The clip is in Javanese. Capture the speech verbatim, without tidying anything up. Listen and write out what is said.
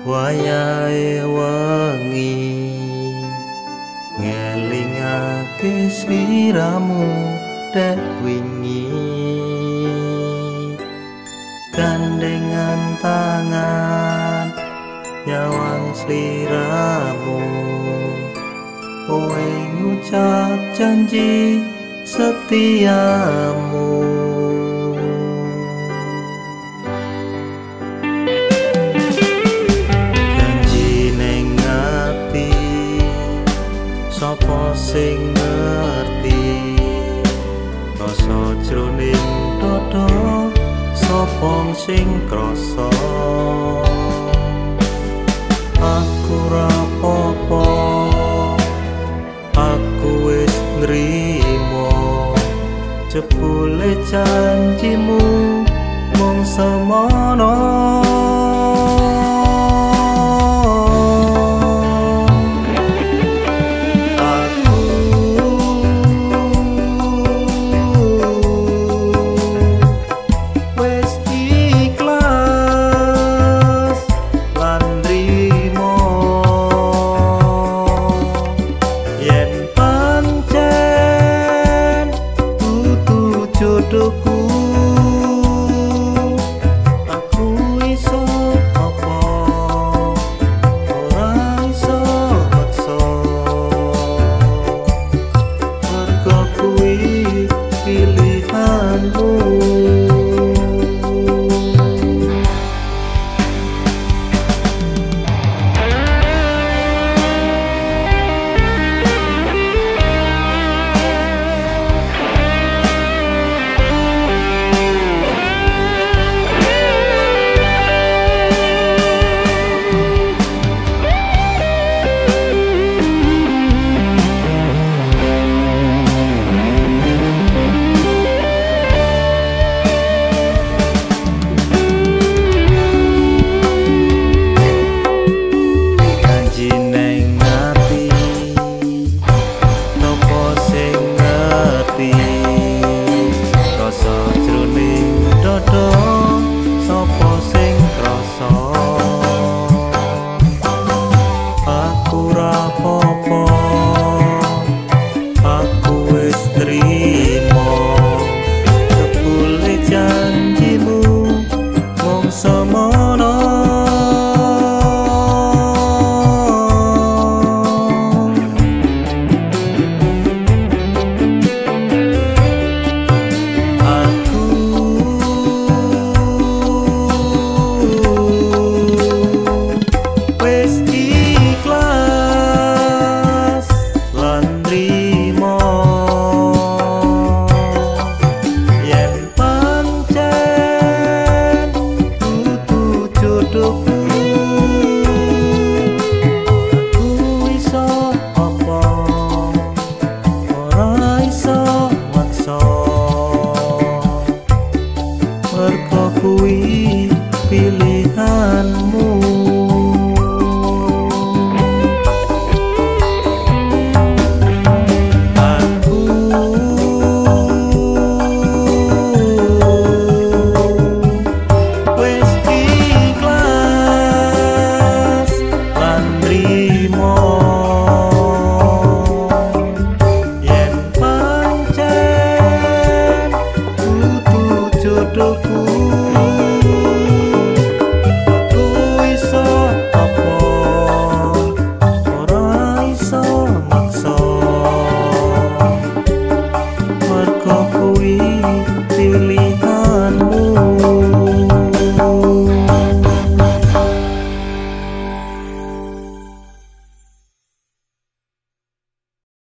wayahe wengi ngelingake sliramu dek wingi gandengan tangan nyawang sliramu kowe ngucap janji setiamu. Sapa sing ngerti rasa jroning dada sapa sing krasa aku ra apa-apa aku wis nrimo jebule janjimu mung semono. Jodohku aku iso apa ora iso maksa mergo kuwi pilihanmu. Mergo kuwi pilihanmu. Aku wis ikhlas lan nrimo yen pancen kudu jodohku.